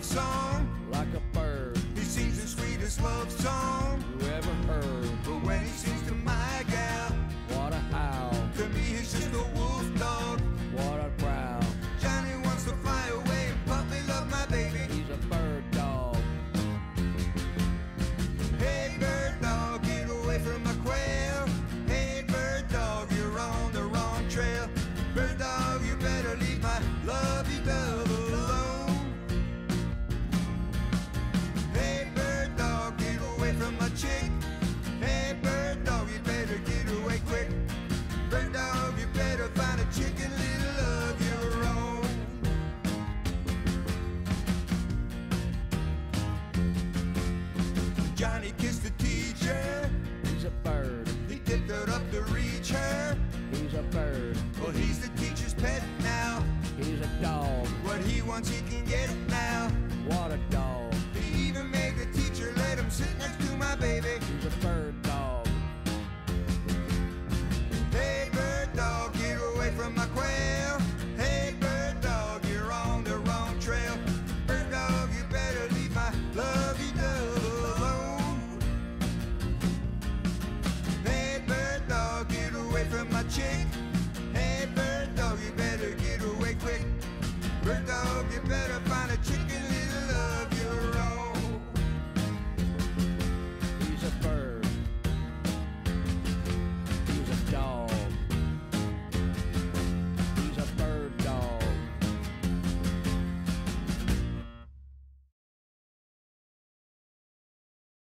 song, like a bird. he sings the sweetest love song You ever heard? but when he sings to my gal, What a howl, to me he's just a wolf dog. what a growl. Johnny wants to fly away and puppy love my baby. He's a bird dog. Hey bird dog, get away from my quail. Hey bird dog, you're on the wrong trail. Bird dog, you better leave my lovey dove alone. Hey bird dog, get away from my chick. Hey bird dog, you better get away quick. Bird dog, you better find a chicken little of your own. Johnny kissed the teacher, He's a bird. he tipped it up to reach her. He's a bird. Well, he's the teacher's pet now. He's a dog. What he wants he